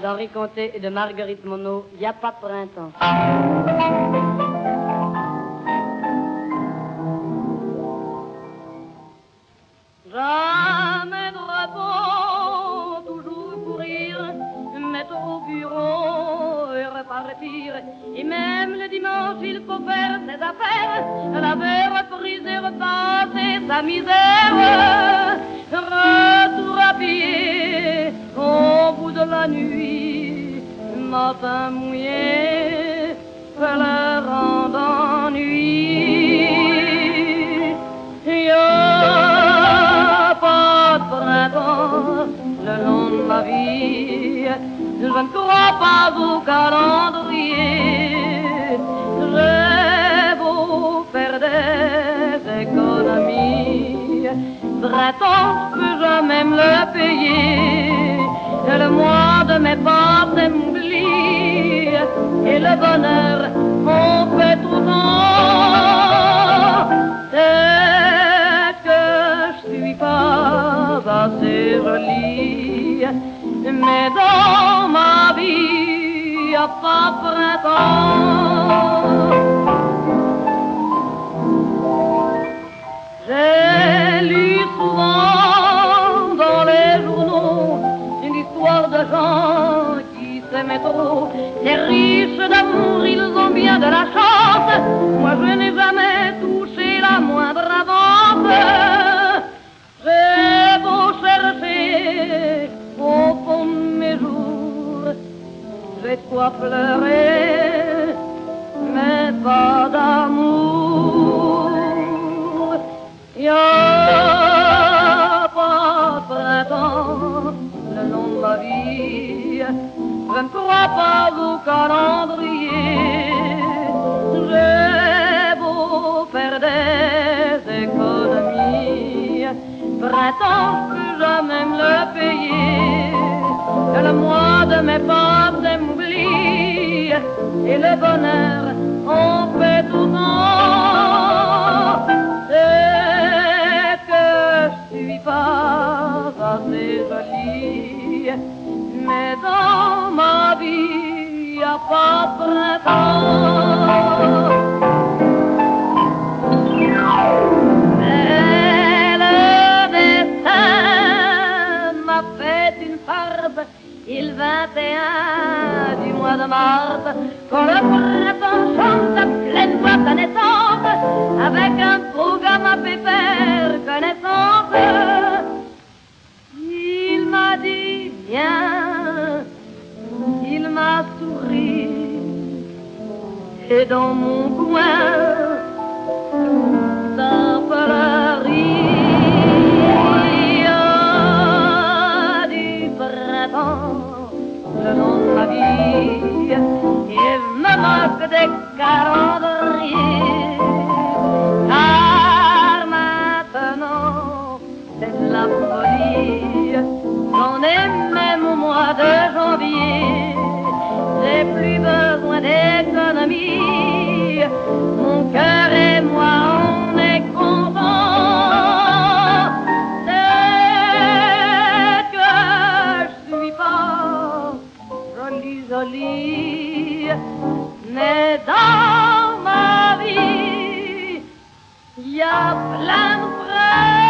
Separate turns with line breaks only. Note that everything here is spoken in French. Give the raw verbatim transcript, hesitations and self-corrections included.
d'Henri Conté et de Marguerite Monod, il n'y a pas de printemps. Jamais de repos, toujours courir, mettre au bureau et repartir. Et même le dimanche, il faut faire ses affaires, laver, repriser, repasser sa misère. Retour à pied au bout de la nuit, matin mouillé, pleurant d'ennui. Y a pas de printemps le long de ma vie, je ne crois pas au calendrier. J'ai beau faire des économies, printemps, je peux jamais me le payer. Le mois de mes pattes m'oublie et le bonheur, on fait tout temps. C'est que je suis pas assez jolie, mais dans ma vie, y a pas printemps. J'ai lu souvent dans les journaux une histoire de gens qui s'aimaient trop. Les riches d'amour, ils ont bien de la chance. Moi, je n'ai jamais touché la moindre avance. J'ai beau chercher au fond de mes jours, j'ai de quoi pleurer, mais pas d'amour. Y a pas de printemps le long de ma vie, je ne crois pas au calendrier. J'ai beau faire des économies, printemps, je peux jamais me le payer. Le mois de mes pattes m'oublie et le bonheur, on fait tout le temps. C'est que je suis pas assez jolie, mais dans ma vie, y a pas de printemps. Mais le destin m'a fait une farce, il vingt et un du mois de mars, quand le printemps chante à pleine voix sa naissance, avec un programme à pépère connaissance. Il m'a dit viens, il m'a souri, et dans mon coin, ça fleurit. Du printemps le long de ma vie, et me moque des calendriers. Car maintenant, c'est de la folie, j'en ai même au mois de janvier. J'ai plus besoin d'économie, mon cœur et moi, on est contents. C'est que je suis pas jolie, jolie, mais dans ma vie, y a plein de frères.